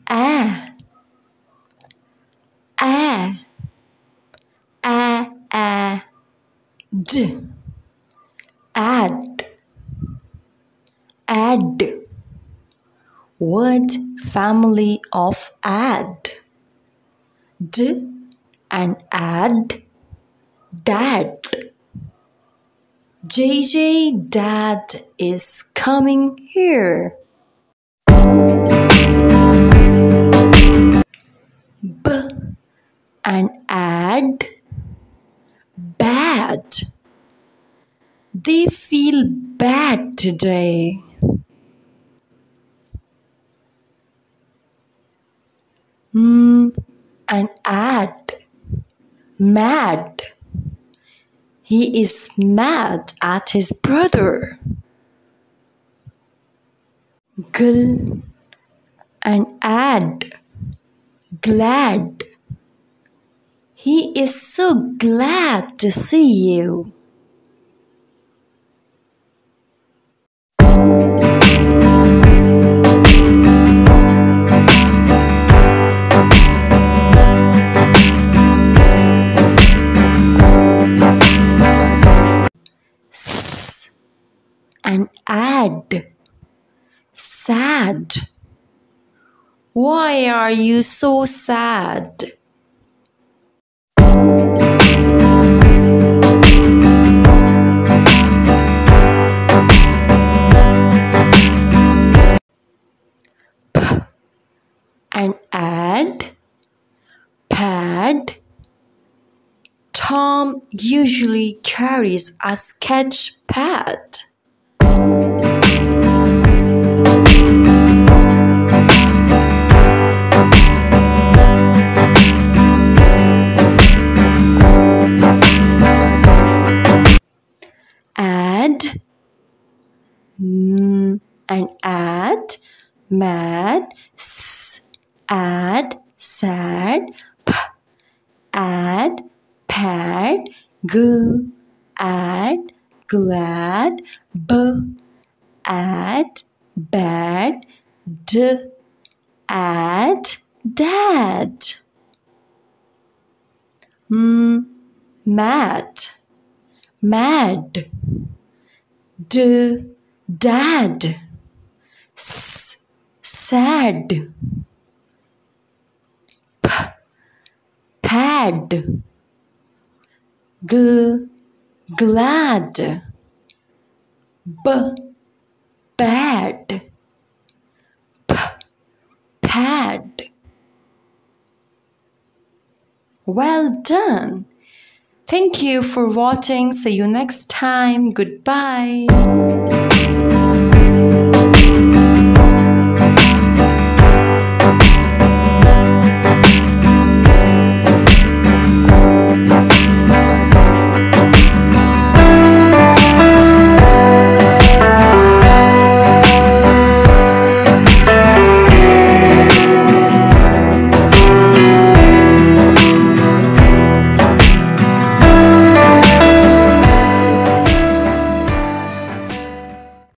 a a d add add. What family of add? D and add dad. JJ, dad is coming here. B and add bad. They feel bad today. And add mad. He is mad at his brother. Gl and add glad. He is so glad to see you. S and add sad. Why are you so sad? P and add pad. Tom usually carries a sketch pad. Add and add mad. S add sad. P add pad. G add glad. B add bad. D add dad. Mad mad. D dad. S sad. P pad. G glad. B bad. P pad. Well done. Thank you for watching. See you next time. Goodbye.